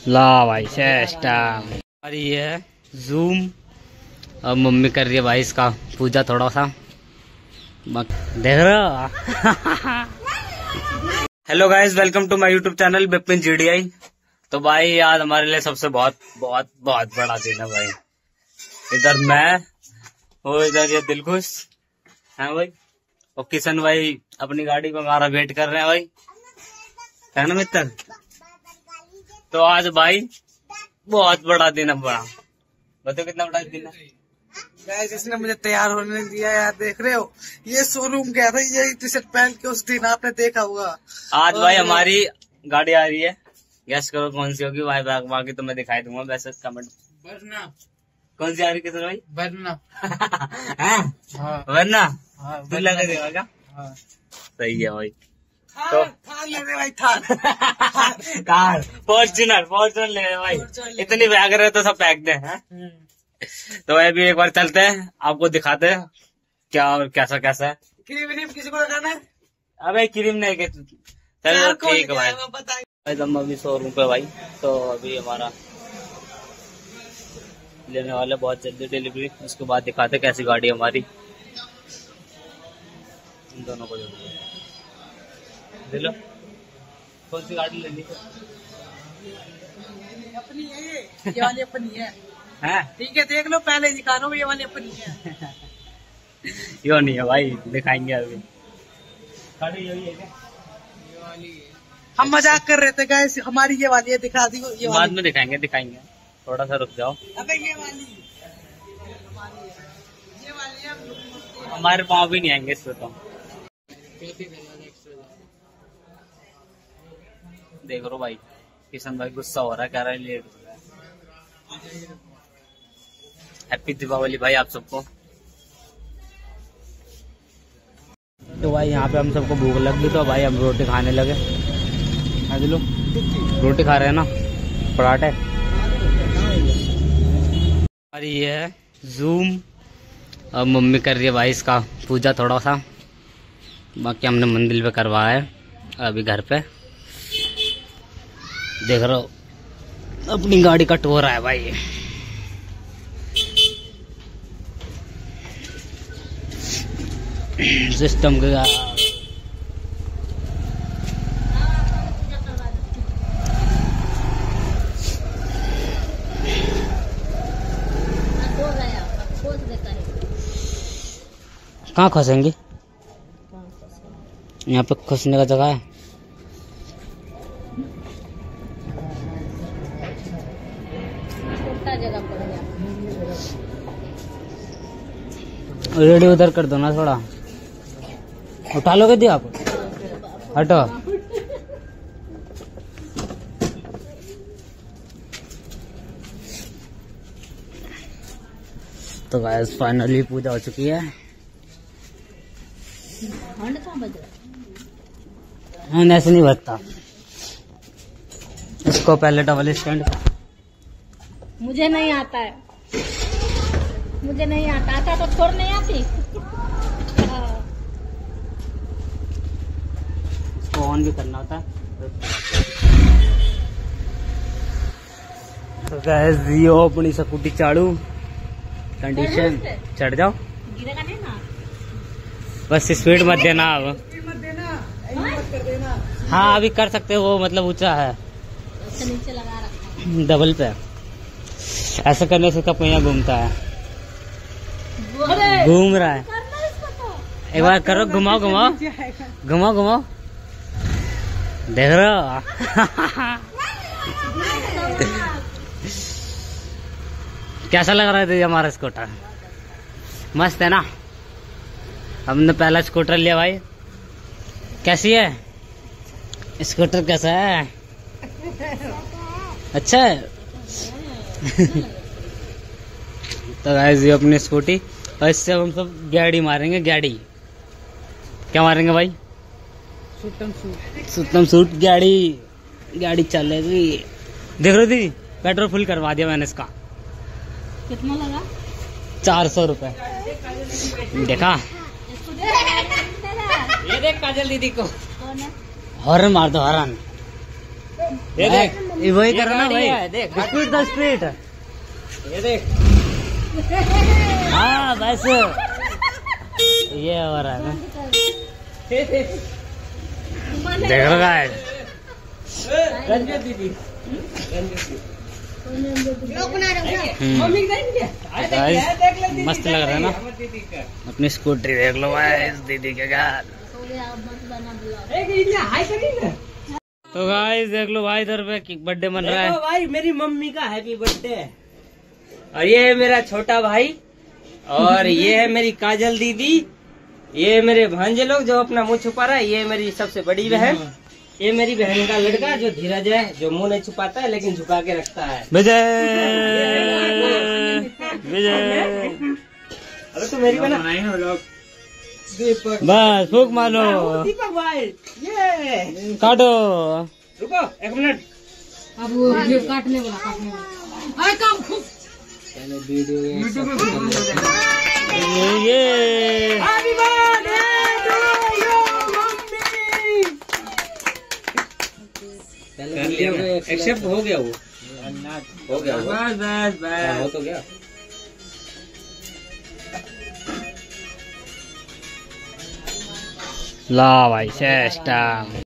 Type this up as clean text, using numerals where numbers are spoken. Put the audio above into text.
ला भाई सिस्टम। और ये है जूम। अब मम्मी कर रही है भाई इसका पूजा थोड़ा सा, देख रहे हो। Hello guys, welcome to my YouTube channel Bipin GDI. तो भाई आज हमारे लिए सबसे बहुत बहुत बहुत बड़ा दिन है भाई। इधर मैं और इधर ये दिलखुश है भाई, और किशन भाई अपनी गाड़ी को हमारा वेट कर रहे हैं भाई, है ना मित्र। तो आज भाई बहुत बड़ा दिन है। बड़ा बताओ कितना बड़ा दिन है गाइस। इसने मुझे तैयार होने नहीं दिया यार, देख रहे हो ये शोरूम गया था, ये टी शर्ट पहन के उस दिन आपने देखा होगा। आज भाई हमारी गाड़ी आ रही है, गैस करो कौन सी होगी भाई, बाकी तो मैं दिखाई दूंगा वैसे कमेंट। वरना कौन सी आ रही किशन भाई? वरना वरना हाँ, तू लगा देगा क्या? हाँ। सही है भाई। तो थार ले रहे भाई, थार कार फॉर्च्यूनर ले रहे भाई। इतनी बैग रहे तो सब पैक दे हैं। तो अभी एक बार चलते हैं, आपको दिखाते हैं क्या और कैसा कैसा है। क्रीम किसी को लगाना है? अबे क्रीम नहीं के, चलो ठीक है भाई। हम अभी शोरूम पे भाई, तो अभी हमारा लेने वाले बहुत जल्दी डिलीवरी, उसके बाद दिखाते कैसी गाड़ी है हमारी। इन दोनों को दे लो, कौन सी गाड़ी लेनी है? अपनी है ये वाली अपनी है। हैं? ठीक है देख लो, पहले दिखा रहा हूँ ये वाली अपनी है। यो नहीं है भाई, दिखाएंगे अभी। गाड़ी यही है क्या? ये वाली है। हम मजाक कर रहे थे गाइस, हमारी ये वाली है, दिखा दी ये बाद में दिखाएंगे, थोड़ा सा रुक जाओ। अबे ये वाली है, हमारे पाँव भी नहीं आएंगे इस पे तो। देख रो भाई, किशन भाई गुस्सा हो रहा है, कह रहा है लेट हो रहा है। हैप्पी दीपावली भाई आप सबको। तो भाई यहाँ पे हम सबको भूख लग गई, तो भाई हम रोटी खाने लगे। लो रोटी खा रहे हैं ना, पराठे। और ये है जूम। अब मम्मी कर रही है भाई इसका पूजा थोड़ा सा, बाकी हमने मंदिर पे करवाया है। अभी घर पे देख रहे हो अपनी गाड़ी का टोर है भाई। सिस्टम का कहाँ खसेंगे? यहाँ पे खसने का जगह है। रेडी उधर कर दो ना, थोड़ा उठा लोगे दिया आप, हटो। तो गाइस फाइनली पूजा हो चुकी है। ऐसे नहीं बजता, इसको पहले डबल स्टैंड। मुझे नहीं आता है, मुझे नहीं आता तो छोड़ नहीं आती। इसको ऑन भी करना होता है। तो गाइस ये अपनी स्कूटी चालू, कंडीशन चढ़ जाओ, गिरेगा नहीं ना, बस स्पीड मत देना। अब मत देना। हाँ अभी कर सकते हो, वो मतलब ऊंचा है, नीचे लगा रखा डबल पे। ऐसा करने से कब पहिया घूमता है, घूम रहा है। एक बार करो, घुमाओ देख रहे हो। कैसा लग रहा है हमारा स्कूटर? मस्त है ना। हमने पहला स्कूटर लिया भाई, कैसी है स्कूटर? कैसा है? अच्छा है। तो गाइस ये अपनी स्कूटी, और इससे हम सब गाड़ी मारेंगे। गाड़ी क्या मारेंगे भाई? सुतम सूट गाड़ी चलेगी। देख रहे दीदी, पेट्रोल फुल करवा दिया मैंने इसका। कितना लगा? 400 रुपए। देखा, ये देख काजल दीदी को, हॉर्न मार दो, हॉर्न। ये देख, वही करो ना भाई, देख स्पीड द स्पीड, ये देख। हाँ बस ये हो रहा है ना, देख रहा है दीदी। मस्त लग रहा है ना। अपनी स्कूटी देख लो भाई, इस दीदी के घर। तो गाइस देख लो भाई, इधर पे बर्थडे मन रहा है भाई, मेरी मम्मी का हैप्पी बर्थडे। और ये है मेरा छोटा भाई, और ये है मेरी काजल दीदी, ये मेरे भांजे लोग जो अपना मुंह छुपा रहा है, ये मेरी सबसे बड़ी बहन, ये मेरी बहन का लड़का जो धीरज है, जो मुंह नहीं छुपाता है लेकिन झुका के रखता है। विजय विजय। अरे तो मेरी बना लोग। दीपक, बस फूक मारो। दीपक भाई, ये काटो। रुको 1 मिनट। अब वो जो काटने वाला अरे काम खुद ये हैप्पी बर्थडे टू यू मम्मी। कर लिया, एक्सेप्ट हो गया, वो हो गया, बस बस बस हो तो गया। ला भाई चेष्टा।